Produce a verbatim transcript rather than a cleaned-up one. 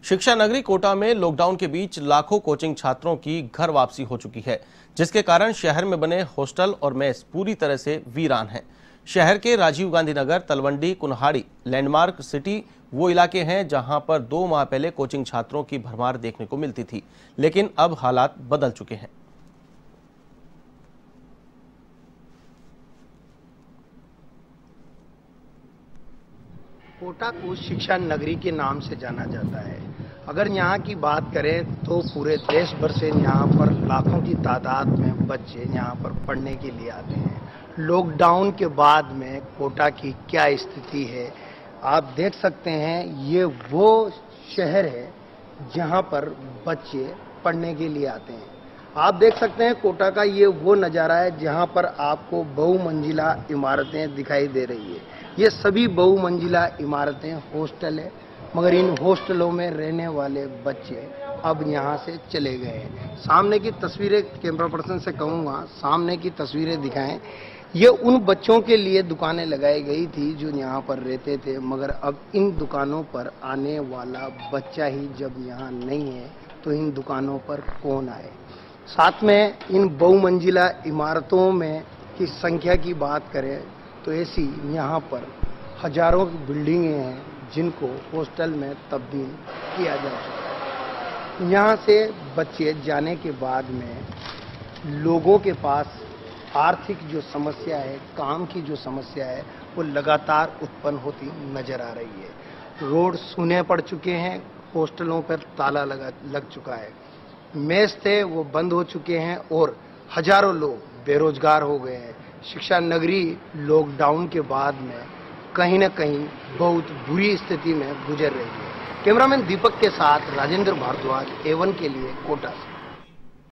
शिक्षा नगरी कोटा में लॉकडाउन के बीच लाखों कोचिंग छात्रों की घर वापसी हो चुकी है, जिसके कारण शहर में बने हॉस्टल और मेस पूरी तरह से वीरान हैं। शहर के राजीव गांधी नगर, तलवंडी, कुन्हाड़ी, लैंडमार्क सिटी वो इलाके हैं जहां पर दो माह पहले कोचिंग छात्रों की भरमार देखने को मिलती थी, लेकिन अब हालात बदल चुके हैं। कोटा को शिक्षा नगरी के नाम से जाना जाता है। अगर यहाँ की बात करें तो पूरे देश भर से यहाँ पर लाखों की तादाद में बच्चे यहाँ पर पढ़ने के लिए आते हैं। लॉकडाउन के बाद में कोटा की क्या स्थिति है आप देख सकते हैं। ये वो शहर है जहाँ पर बच्चे पढ़ने के लिए आते हैं। आप देख सकते हैं कोटा का ये वो नज़ारा है जहाँ पर आपको बहुमंजिला इमारतें दिखाई दे रही है। ये सभी बहुमंजिला इमारतें हॉस्टल है, मगर इन हॉस्टलों में रहने वाले बच्चे अब यहाँ से चले गए हैं। सामने की तस्वीरें कैमरा पर्सन से कहूँगा सामने की तस्वीरें दिखाएं। ये उन बच्चों के लिए दुकानें लगाई गई थी जो यहाँ पर रहते थे, मगर अब इन दुकानों पर आने वाला बच्चा ही जब यहाँ नहीं है तो इन दुकानों पर कौन आए। साथ में इन बहुमंजिला इमारतों में की संख्या की बात करें तो ऐसी यहाँ पर हजारों की बिल्डिंगें हैं जिनको हॉस्टल में तब्दील किया जा चुका है। यहाँ से बच्चे जाने के बाद में लोगों के पास आर्थिक जो समस्या है, काम की जो समस्या है, वो लगातार उत्पन्न होती नजर आ रही है। रोड सूने पड़ चुके हैं, हॉस्टलों पर ताला लगा लग चुका है, मेस थे वो बंद हो चुके हैं और हजारों लोग बेरोजगार हो गए हैं। शिक्षा नगरी लॉकडाउन के बाद में कहीं ना कहीं बहुत बुरी स्थिति में गुजर रही है। कैमरामैन दीपक के साथ राजेंद्र भारद्वाज, ए वन के लिए कोटा।